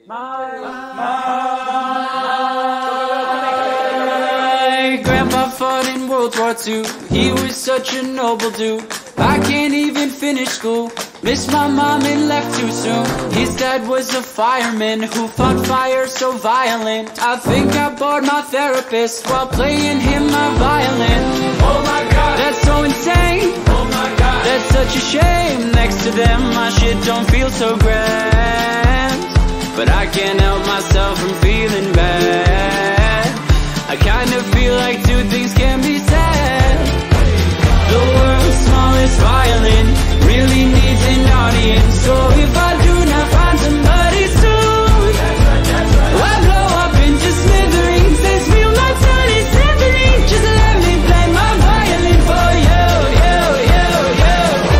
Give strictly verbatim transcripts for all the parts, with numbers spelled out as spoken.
My, my grandpa fought in World War Two. He was such a noble dude. I can't even finish school. Missed my mom and left too soon. His dad was a fireman who fought fire so violent. I think I bored my therapist while playing him my violin. Oh my god, that's so insane. Oh my god, that's such a shame. Next to them my shit don't feel so grand, but I can't help myself from feeling bad. I kinda feel like two things can be said. The world's smallest violin really needs an audience. So if I do not find somebody soon, I'll blow up into smithereens. They feel my tiny symphony. Just let me play my violin for you, you, you, you.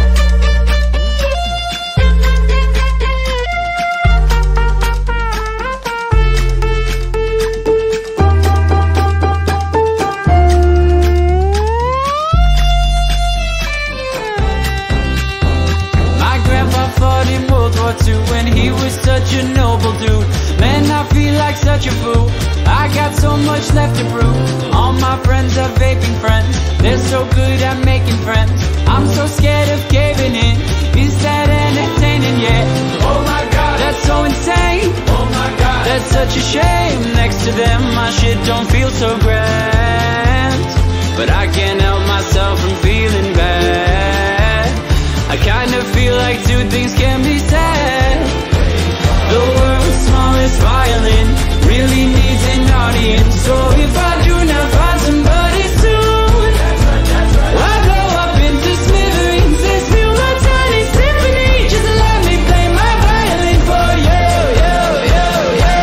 When he was such a noble dude, man, I feel like such a fool. I got so much left to prove. All my friends are vaping friends. They're so good at making friends. I'm so scared of caving in. Is that entertaining yet? Oh my god, that's so insane. Oh my god, that's such a shame. Next to them my shit don't feel so grand, but I can't help myself from feeling bad. I kinda feel like two things can be said. The world's smallest violin really needs an audience. So if I do not find somebody soon, I'll blow up into smithereens. They feel my tiny symphony. Just let me play my violin for you, you, you, you.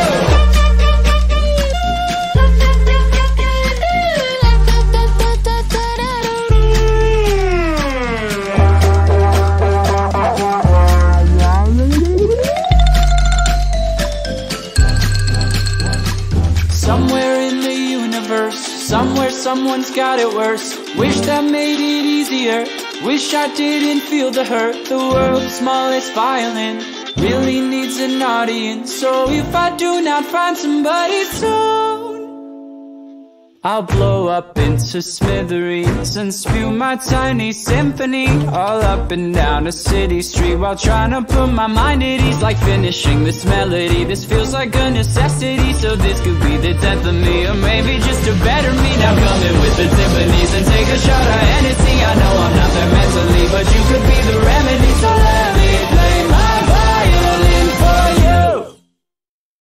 Somewhere in the universe, somewhere someone's got it worse. Wish that made it easier. Wish I didn't feel the hurt. The world's smallest violin really needs an audience. So if I do not find somebody soon, I'll blow up into smithereens and spew my tiny symphony all up and down a city street while trying to put my mind at ease. Like finishing this melody, this feels like a necessity. So this could be the death of me, or maybe just a better me. Now come in with the timpanis and take a shot of Hennessy. I know I'm not there mentally, but you could be the remedy. So let